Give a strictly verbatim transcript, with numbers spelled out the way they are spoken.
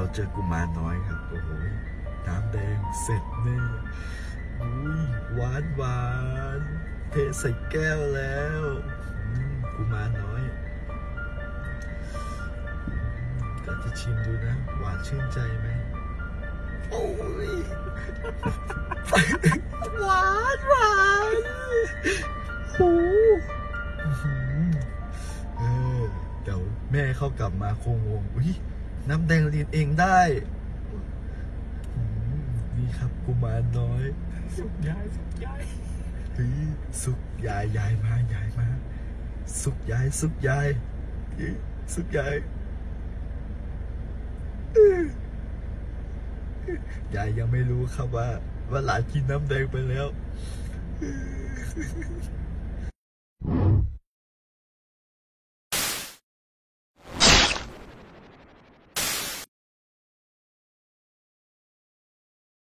เจอกุมารน้อยครับโอ้โหน้ำแดงเสร็จแน่อุ้ยหวานหวานเทใส่แก้วแล้วกุมารน้อยก็จะชิมดูนะหวานชื่นใจไหมโอ้ยหวานหวานโอ้เออเดี๋ยวแม่เขากลับมาคงงงอุ้ยน้ำแดงเรียนเองได้นี่ครับกุมารน้อยสุกยายสุกยายเฮ้ยสุกยายยายมายายมาสุกยายสุกยายสุกยายยายยังไม่รู้ครับว่าว่าหลานกินน้ำแดงไปแล้ว